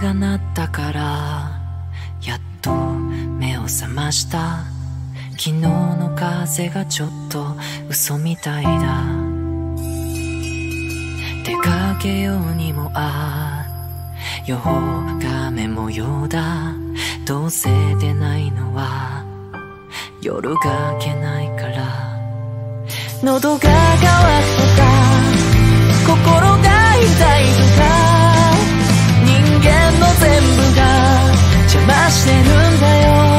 が鳴ったからやっと目を覚ました。昨日の風がちょっと嘘みたいだ。出かけようにも予報が雨模様だ。どうせ出ないのは夜が明けないから。喉が渇くとか心が痛いとか人間の全部が邪魔してるんだよ。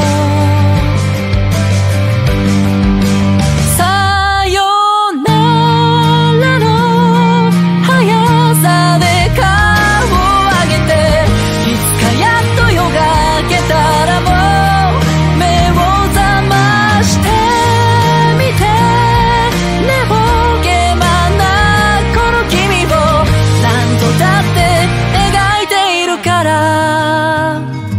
さよならの速さで顔を上げていつかやっと夜が明けたらもう目を覚ましてみて。寝ぼけまなこの君を何度だって描いているから。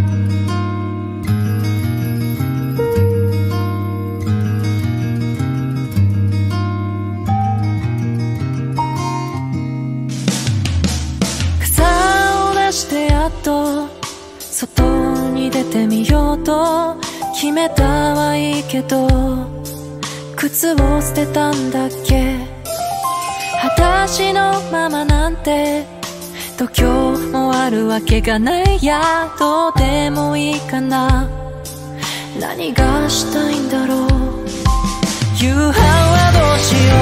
傘を出してやっと外に出てみようと決めたはいいけど靴を捨てたんだっけ。裸足のままなんて度胸もあるわけがない。やどうでもいいかな。何がしたいんだろう。夕飯はどうしよ